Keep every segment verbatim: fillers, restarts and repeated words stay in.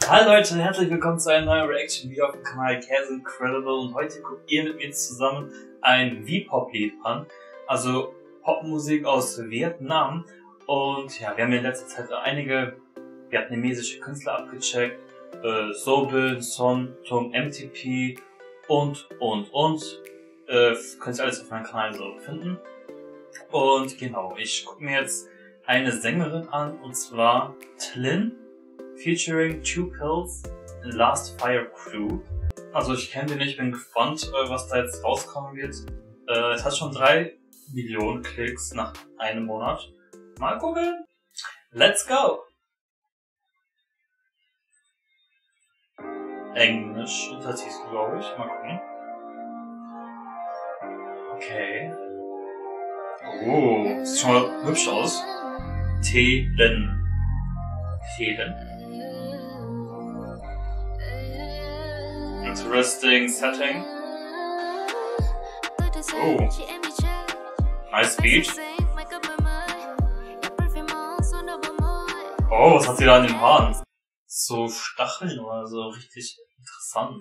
Hallo Leute, herzlich willkommen zu einer neuen Reaction Video auf dem Kanal Käse Incredible und heute guckt ihr mit mir zusammen ein V-Pop-Lied an, also Popmusik aus Vietnam. Und ja, wir haben in letzter Zeit einige vietnamesische Künstler abgecheckt, äh, Sobil, Son, Tung, M T P und und und. Äh, könnt ihr alles auf meinem Kanal so finden. Und genau, ich gucke mir jetzt eine Sängerin an, und zwar Tlin, featuring Two Pills in Last Fire Crew. Also ich kenne den nicht, bin gespannt, was da jetzt rauskommen wird. Äh, es hat schon drei Millionen Klicks nach einem Monat. Mal gucken. Let's go! Englisch Untertitel, glaube ich. Mal gucken. Okay. Oh, sieht schon mal hübsch aus. Tlin. Tlin. Interesting setting. Oh. Nice beat. Oh, was hat sie da in den Haaren? So Stacheln oder so, richtig interessant.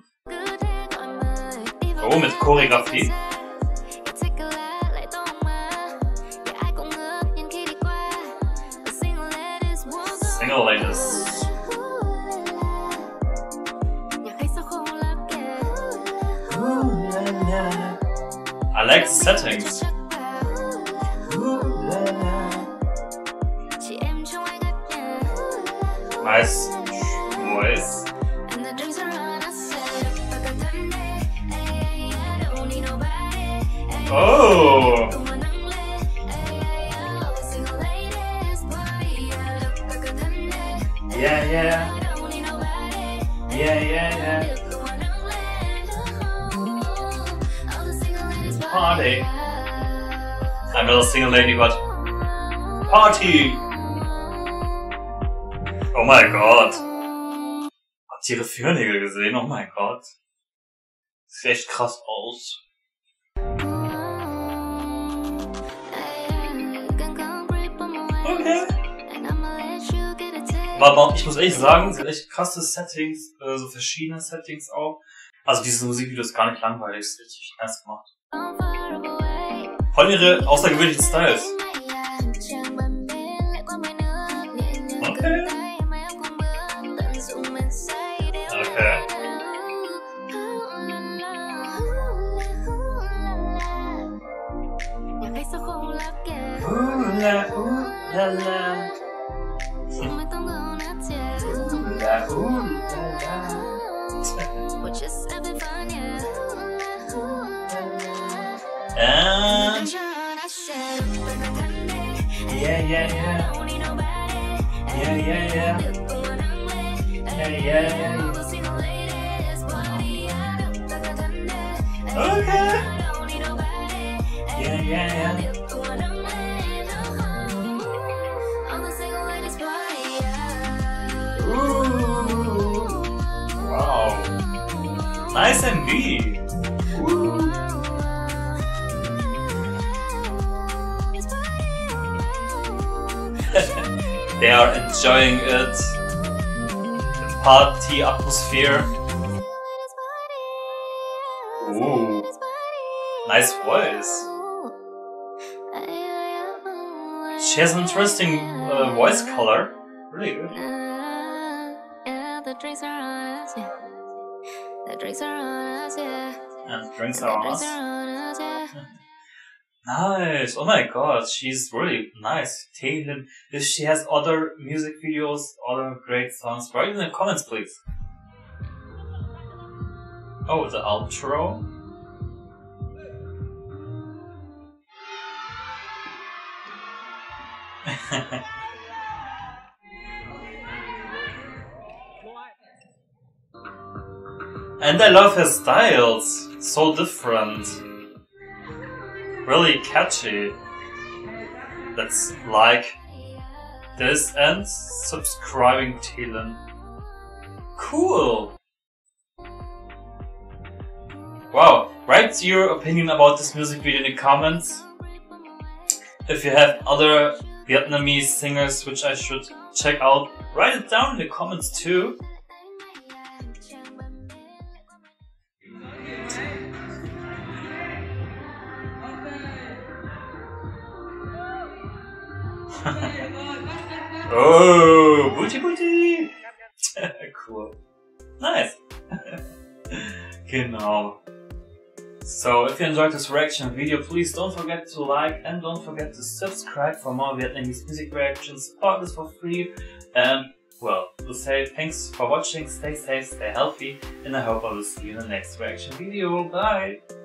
Oh, mit Choreografie. Single Ladies. I like the settings. Nice voice. Oh! Yeah, yeah. Yeah, yeah, yeah. Party. I'm not a single lady, but Party! Oh mein Gott. Habt ihr ihre Fingernägel gesehen? Oh mein Gott. Sieht echt krass aus. Okay. Aber ich muss ehrlich sagen, sie hat echt krasse Settings, äh, so verschiedene Settings auch. Also dieses Musikvideo ist gar nicht langweilig, ist richtig nice gemacht. Voll ihre außergewöhnlichen Styles. Okay. Okay. Ooh la ooh la la. Ooh la ooh la la. And yeah, yeah, yeah. Yeah, yeah, yeah. Yeah, yeah, yeah. Okay. Yeah, yeah, yeah. Ooh. Wow. Nice M V. Ooh. They are enjoying it. The party atmosphere. Ooh. Nice voice. She has an interesting uh, voice color. Really good. And the drinks are on us. Nice. Oh my god, she's really nice. Taylor, if she has other music videos, other great songs, write in the comments, please. Oh, the outro. And I love her styles. So different. Really catchy. Let's like this and subscribing to Tlin. Cool! Wow, write your opinion about this music video in the comments. If you have other Vietnamese singers which I should check out, write it down in the comments too. Oh, booty booty! Cool. Nice. Genau. So, if you enjoyed this reaction video, please don't forget to like and don't forget to subscribe for more Vietnamese music reactions. Support this for free. And, well, to say thanks for watching, stay safe, stay healthy, and I hope I will see you in the next reaction video. Bye!